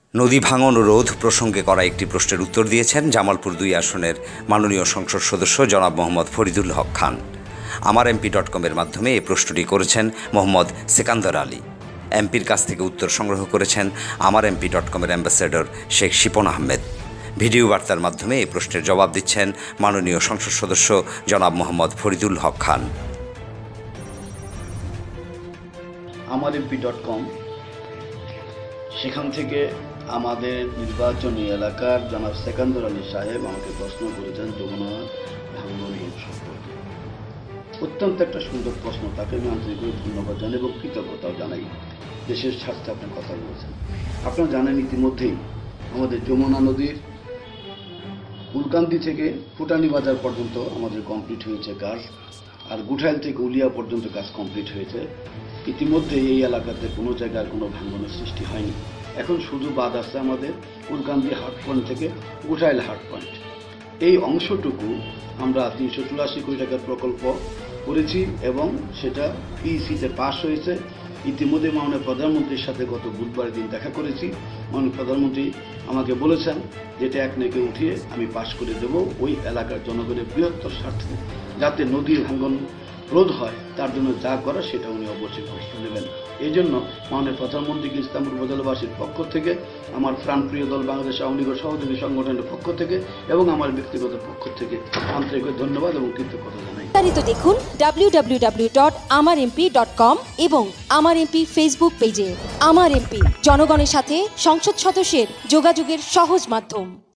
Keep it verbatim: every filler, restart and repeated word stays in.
নদী ভাঙন ও রোধ প্রসঙ্গে করা একটি প্রশ্নের উত্তর দিয়েছেন জামালপুর দুই আসনের মাননীয় সংসদ সদস্য জনাব মোহাম্মদ ফরিদুল হক খান। আমার এমপি ডট কমের মাধ্যমে এই প্রশ্নটি করেছেন মোহাম্মদ সেকান্দর আলী। এমপির কাছ থেকে উত্তর সংগ্রহ করেছেন আমার এমপি ডট কমের অ্যাম্বাসেডর শেখ শিপন আহমেদ। ভিডিও বার্তার মাধ্যমে এই প্রশ্নের জবাব দিচ্ছেন মাননীয় সংসদ সদস্য জনাব মোহাম্মদ ফরিদুল হক খান। আমার এমপি ডট কম, সেখান থেকে আমাদের নির্বাচনী এলাকার জনাব সেকান্দর আলী সাহেব আমাকে প্রশ্ন করেছেন যমুনা ভাঙন সম্পর্কে। অত্যন্ত একটা সুন্দর প্রশ্ন, তাকে আমি আন্তরিকভাবে ধন্যবাদ জানাই এবং কৃতজ্ঞতাও জানাই। দেশের স্বার্থে আপনি কথা বলেছেন। আপনারা জানেন ইতিমধ্যেই আমাদের যমুনা নদীর উলকান্দি থেকে ফুটানি বাজার পর্যন্ত আমাদের কমপ্লিট হয়েছে কাজ, আর গুঠাইল থেকে উলিয়া পর্যন্ত কাজ কমপ্লিট হয়েছে। ইতিমধ্যে এই এলাকাতে কোনো জায়গায় কোনো ভাঙনের সৃষ্টি হয়নি। এখন শুধু বাদ আছে আমাদের উলকান্দি হাট পয়েন্ট থেকে গুঠাইল হাট পয়েন্ট। এই অংশটুকু আমরা তিনশো চুরাশি কোটি টাকার প্রকল্প করেছি এবং সেটা পিইসিতে পাস হয়েছে। ইতিমধ্যে মাননীয় প্রধানমন্ত্রীর সাথে গত বুধবার দিন দেখা করেছি। মাননীয় প্রধানমন্ত্রী আমাকে বলেছেন যেটা এক নেকে উঠিয়ে আমি পাশ করে দেব ওই এলাকার জনগণের বৃহত্তর স্বার্থে, যাতে নদীর ভাঙন রোধ হয় তার জন্য যা করা সেটা উনি অবশ্যই ব্যবস্থা নেবেন। এই জন্য মাননীয় প্রধানমন্ত্রীকে ইসলামপুর উপজেলাবাসীর পক্ষ থেকে, আমার প্রাণপ্রিয় দল বাংলাদেশ আওয়ামী লীগের সহযোগী সংগঠনের পক্ষ থেকে এবং আমার ব্যক্তিগত পক্ষ থেকে আন্তরিক ধন্যবাদ এবং কৃতজ্ঞতা জানাই। বিস্তারিত দেখুন W W W dot Amar MP dot com এবং আমার এমপি ফেসবুক পেজে। আমার এমপি, জনগণের সাথে সংসদ সদস্যের যোগাযোগের সহজ মাধ্যম।